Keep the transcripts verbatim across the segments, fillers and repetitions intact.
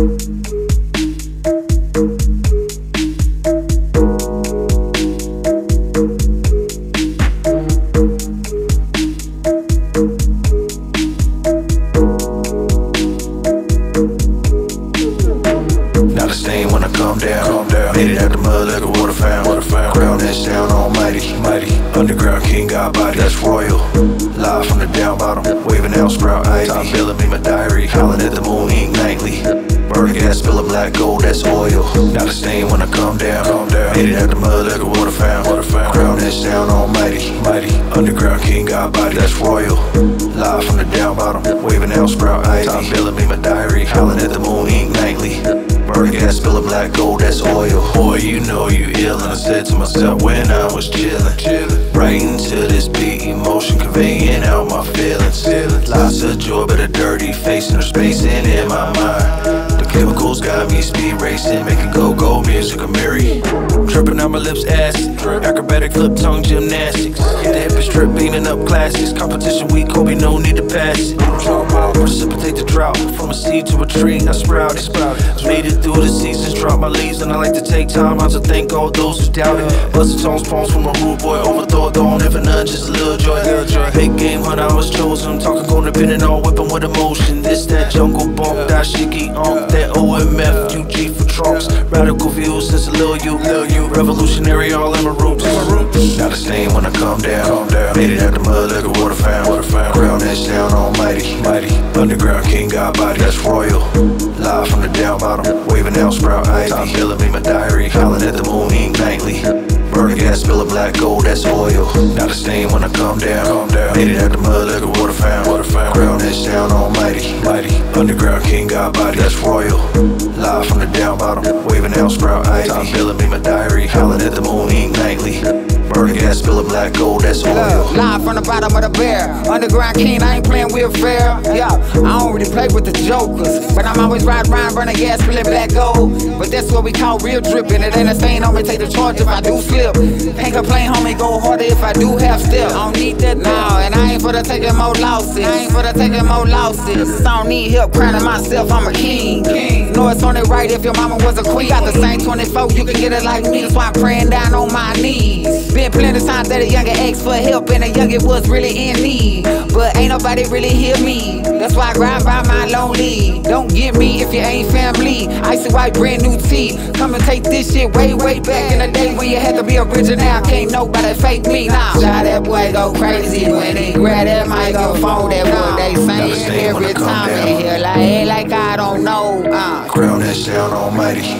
Not a stain when I come down. Calm down. Made it out the mud like a water fountain. Water fountain. Crown that sound almighty. Mighty. Underground king, God body. That's royal. Live from the down bottom. Waving out sprout ivy. Top billing me my diary. Howling at the moon, ink nightly. Burn gas, spill of black gold, that's oil. Not a stain when I come down. Calm down. Made it out the mud like a water fountain. Water fountain. Crown that sound almighty. Mighty. Underground king, God body. That's royal. Live from the down bottom. Waving out sprout ivy. Top billing me my diary. Howling at the moon, ink nightly. Burn gas, spill of black gold, that's oil. Boy, you know you ill. And I said to myself when I was chillin', chillin', right into this beat, emotion conveying out my feelings. Lots of joy, but a dirty face and there's space in my mind. The chemicals got me speed racing, making go-go music a merry. Tripping on my lips, acid, acrobatic flip tongue gymnastics. The hip is trip, beaming up classics. Competition week, Kobe, no need to pass it. Precipitate the drought, from a seed to a tree, I sprouted. Made it through the seasons, drop my leaves, and I like to take time out to thank all those who doubted. Bustin' songs, poems from a rude boy, overthought, though never none, just a little joy. Big game hunter, I was chosen. I'm talking golden pin and all, whipping with emotion. This that jungle bump, that shiggy ump, that O M F, U G for trunks. Radical views since a little you, little you. Revolutionary, all in my roots. Not a stain when I come down. Calm down. Made it out the mud like a water fountain. Water fountain. Crown that sound almighty. Mighty. Underground king, God body, that's royal. Live from the down bottom. Waving out sprout ivy. Top billing me my diary. Howling at the moon, ink nightly. Burn gas, spill of black gold, that's oil. Not a stain when I come down. Calm down. Made it out the mud like a water fountain. Water fountain. Crown that sound almighty. Mighty. Underground king, God body, that's royal. Live from the down bottom. Waving out sprout ivy. Top billing me my diary. Howling at the moon, ink nightly. Burn gas, spill of black gold, that's oil. Live from the bottom of the bear. Underground king, I ain't playing with fair. Yeah, I don't really play with the jokers, but I'm always riding around, burning gas, spilling black gold. But that's what we call real dripping. It ain't a stain on me, take the charge if I do slip. Can't complain, homie, go harder if I do have step. I don't need that now, and I ain't for the taking more losses. I ain't for the taking more losses. I don't need help crowning myself, I'm a king. king. Know it's only right if your mama was a queen. Got the same twenty-four, you can get it like me. That's why I'm praying down on my knees. Been plenty of times that a younger asked for help and a younger was really in need, but ain't nobody really hear me. That's why I grind by my lonely. Don't get me if you ain't family. Icy white, brand new tea. Come and take this shit way, way back in the day when you had to be original. Can't nobody fake me now. Nah. That boy go crazy when he grab that microphone. That boy they sing every time in here like, hey, like I don't know. Uh. Crown that sound almighty.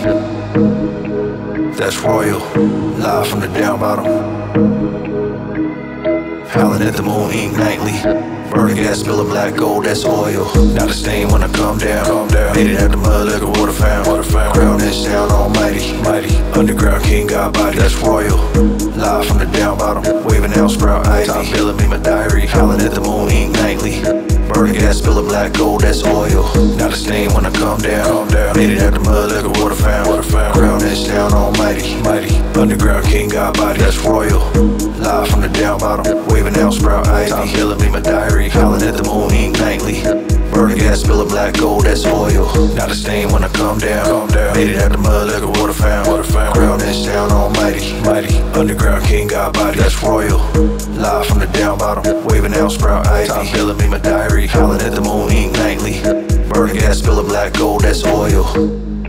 That's royal. Live from the down bottom. Howling at the moon, ink nightly. Burn gas, spill of black gold, that's oil. Not a stain when I come down. Calm down. Made it out the mud like a water fountain. Water fountain. Crown that sound almighty. Mighty. Underground king, God body, that's royal. Live from the down bottom. Waving out sprout ivy. Top billing me my diary. Howling at the moon, ink nightly. Burn gas, spill of black gold, that's oil. Not a stain when I come down. Calm down. Made it out the mud like a water fountain. Water fountain. Crown that sound almighty. Mighty. Underground king, God body, that's royal. Live from the down bottom. Waving out sprout ivy. Top billing me my diary. Howling at the moon, ink nightly. Burn gas, spill of black gold, that's oil. Not a stain when I come down. Calm down. Made it out the mud like a water fountain. Water fountain. Crown that sound almighty. Mighty. Underground king, God body, that's royal. Live from the down bottom. Waving out sprout ivy. Top billing me my diary. Howling at the moon, ink nightly. Burn gas, spill of black gold, that's oil.